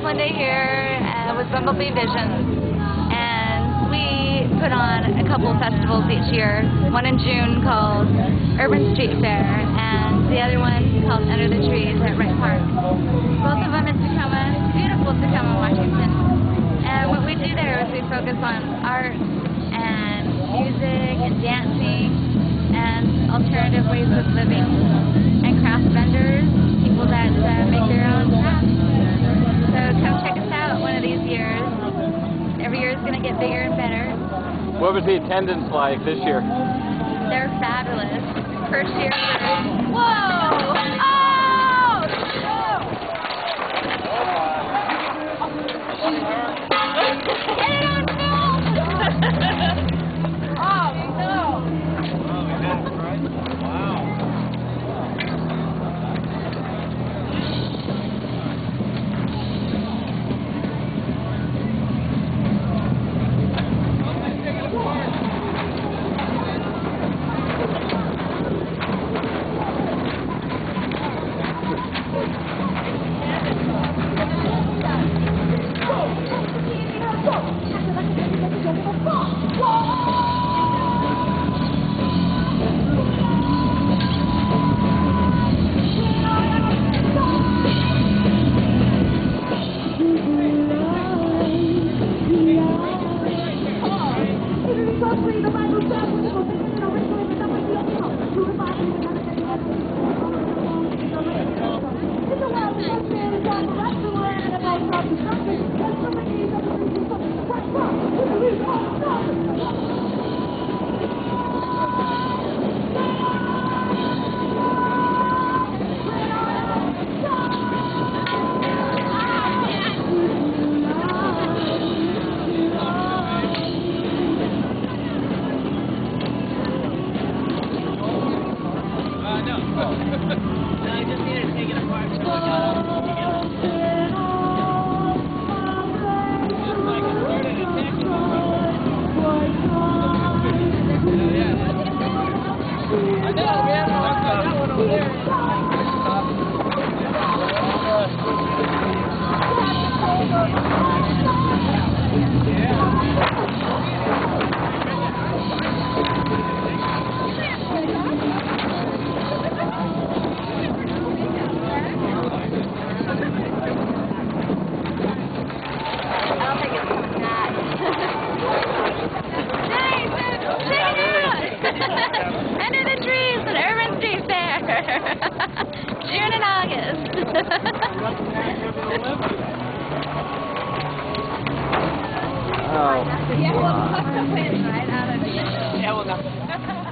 Linda here with Bumblebee Visions, and we put on a couple of festivals each year. One in June called Urban Street Fair, and the other one called Under the Trees at Wright Park. Both of them in Tacoma, beautiful Tacoma, Washington. And what we do there is we focus on art and music and dancing and alternative ways of living and craft vendors, people that make their own crafts. So come check us out one of these years. Every year is going to get bigger and better. What was the attendance like this year? They're fabulous. First year, whoa! Oh! I just needed to take it apart. So I got up. Just like it started attacking I know, man. I got one over there. Under the trees at Urban Street Fair. June and August. Oh. Yeah, well, right out of it. Yeah, well, no.